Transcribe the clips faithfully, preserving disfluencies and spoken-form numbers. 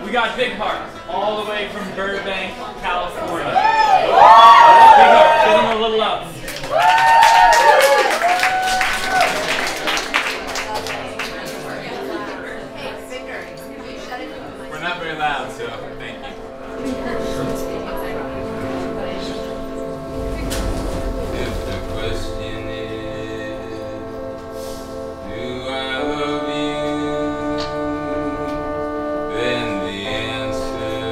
We got Big Harp, all the way from Burbank, California. Big Harp, give them a little love. We're not very loud, so thank you. If the question is, do I love you? Then the answer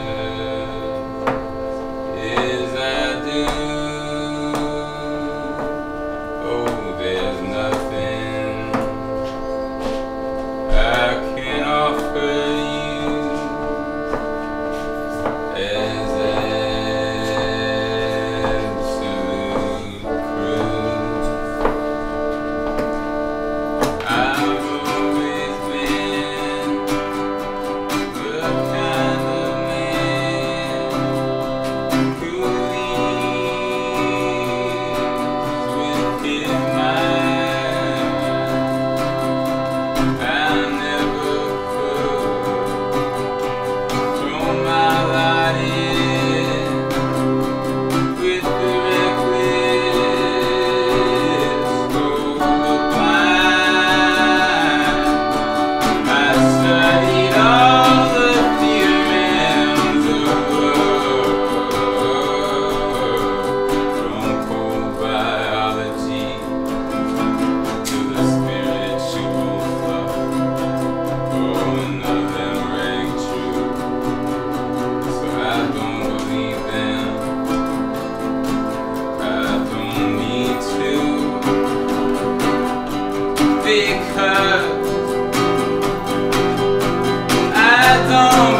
is I do. Oh, there's nothing I can offer you as absolute proof. I've always been the kind of man who leads with his mind. I never could throw my lot in with the reckless hope of blind. I studied all the theorems of love, from cold biology to the spiritual flow. Oh, none of them rang true, so I don't believe them. I don't need to, because I don't